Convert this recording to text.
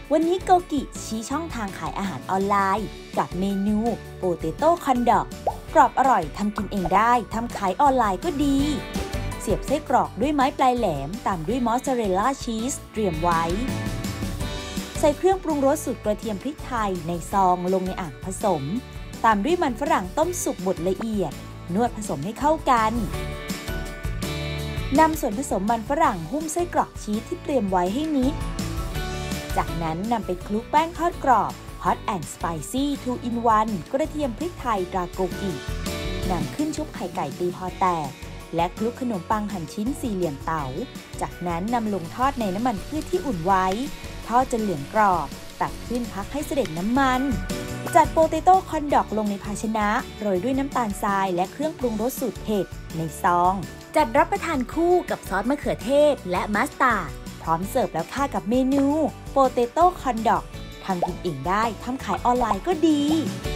วันนี้โกกิชี้ช่องทางขายอาหารออนไลน์กับเมนูโปเตโต้คอนดอกกรอบอร่อยทำกินเองได้ทำขายออนไลน์ก็ดีเสียบไส้กรอกด้วยไม้ปลายแหลมตามด้วยมอสซาเรลล่าชีสเตรียมไว้ใส่เครื่องปรุงรสสูตรกระเทียมพริกไทยในซองลงในอ่างผสมตามด้วยมันฝรั่งต้มสุกบดละเอียดนวดผสมให้เข้ากันนำส่วนผสมมันฝรั่งหุ้มไส้กรอกชีสที่เตรียมไว้ให้นิดจากนั้นนำไปคลุกแป้งทอดกรอบ Hot and Spicy 2 in 1 กระเทียมพริกไทยตราโกกินำขึ้นชุบไข่ไก่ตีพอแตกและคลุกขนมปังหั่นชิ้นสี่เหลี่ยมเต๋าจากนั้นนำลงทอดในน้ำมันพืชที่อุ่นไว้ทอดจนเหลืองกรอบตักขึ้นพักให้เสด็จน้ำมันจัดโปเตโต้คอนดอกลงในภาชนะโรยด้วยน้ำตาลทรายและเครื่องปรุงรสสูตรเผ็ดในซองจัดรับประทานคู่กับซอสมะเขือเทศและมัสตาร์ดพร้อมเสิร์ฟแล้วค่ะกับเมนูโปเตโต้คอนดอกทำกินเองได้ทำขายออนไลน์ก็ดี